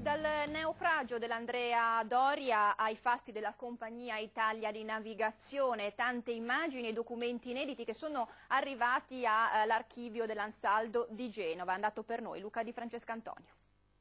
Dal naufragio dell'Andrea Doria ai fasti della Compagnia Italia di Navigazione, tante immagini e documenti inediti che sono arrivati all'archivio dell'Ansaldo di Genova. È andato per noi Luca Di Francescantonio.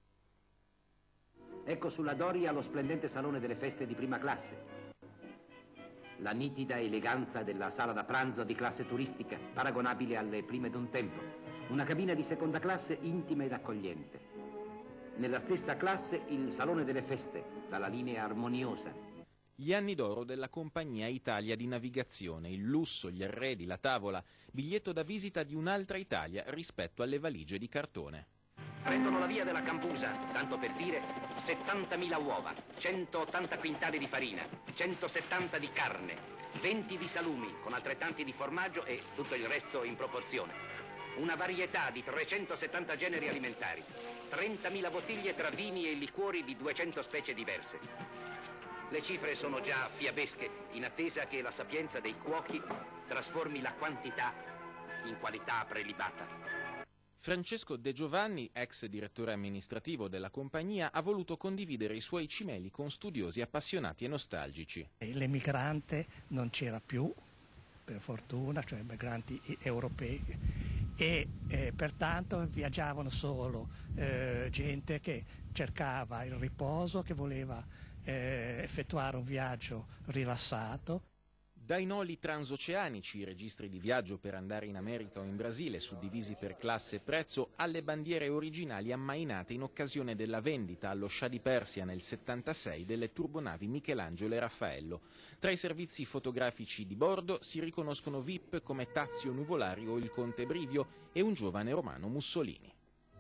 Ecco sulla Doria lo splendente salone delle feste di prima classe. La nitida eleganza della sala da pranzo di classe turistica, paragonabile alle prime d'un tempo. Una cabina di seconda classe intima ed accogliente. Nella stessa classe il salone delle feste, dalla linea armoniosa. Gli anni d'oro della Compagnia Italia di Navigazione, il lusso, gli arredi, la tavola, biglietto da visita di un'altra Italia rispetto alle valigie di cartone. Prendono la via della Cambusa, tanto per dire, 70.000 uova, 180 quintali di farina, 170 di carne, 20 di salumi con altrettanti di formaggio e tutto il resto in proporzione. Una varietà di 370 generi alimentari, 30.000 bottiglie tra vini e liquori di 200 specie diverse. Le cifre sono già fiabesche, in attesa che la sapienza dei cuochi trasformi la quantità in qualità prelibata. Francesco De Giovanni, ex direttore amministrativo della compagnia, ha voluto condividere i suoi cimeli con studiosi appassionati e nostalgici. L'emigrante non c'era più, per fortuna, cioè migranti europei, e pertanto viaggiavano solo gente che cercava il riposo, che voleva effettuare un viaggio rilassato. Dai noli transoceanici, i registri di viaggio per andare in America o in Brasile, suddivisi per classe e prezzo, alle bandiere originali ammainate in occasione della vendita allo Scià di Persia nel 76 delle turbonavi Michelangelo e Raffaello. Tra i servizi fotografici di bordo si riconoscono VIP come Tazio Nuvolari o il Conte Brivio e un giovane romano Mussolini.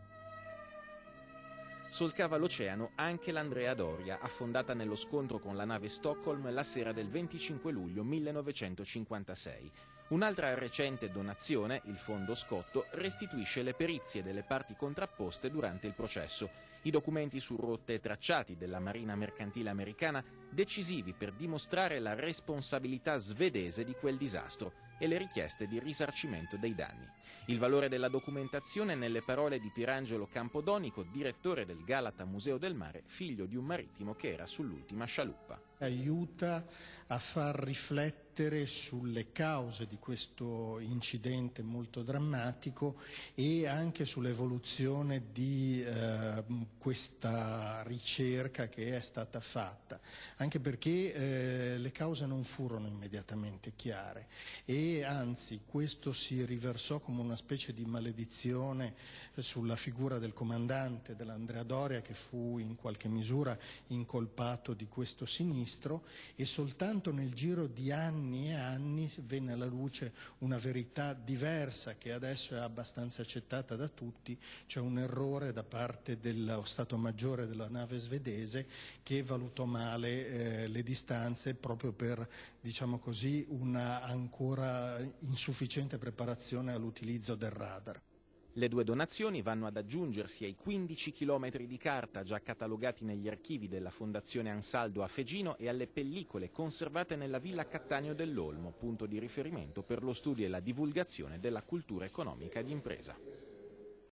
Solcava l'oceano anche l'Andrea Doria, affondata nello scontro con la nave Stockholm la sera del 25 luglio 1956. Un'altra recente donazione, il Fondo Scotto, restituisce le perizie delle parti contrapposte durante il processo. I documenti su rotte e tracciati della Marina Mercantile Americana, decisivi per dimostrare la responsabilità svedese di quel disastro e le richieste di risarcimento dei danni. Il valore della documentazione nelle parole di Pierangelo Campodonico, direttore del Galata Museo del Mare, figlio di un marittimo che era sull'ultima scialuppa. Aiuta a far riflettere sulle cause di questo incidente molto drammatico e anche sull'evoluzione di questa ricerca che è stata fatta, anche perché le cause non furono immediatamente chiare e anzi questo si riversò come una specie di maledizione sulla figura del comandante dell'Andrea Doria, che fu in qualche misura incolpato di questo sinistro, e soltanto nel giro di anni e anni venne alla luce una verità diversa che adesso è abbastanza accettata da tutti, cioè un errore da parte dello Stato Maggiore della nave svedese che valutò male le distanze proprio per, diciamo così, una ancora insufficiente preparazione all'utilizzo del radar. Le due donazioni vanno ad aggiungersi ai 15 chilometri di carta già catalogati negli archivi della Fondazione Ansaldo a Fegino e alle pellicole conservate nella Villa Cattaneo dell'Olmo, punto di riferimento per lo studio e la divulgazione della cultura economica d'impresa.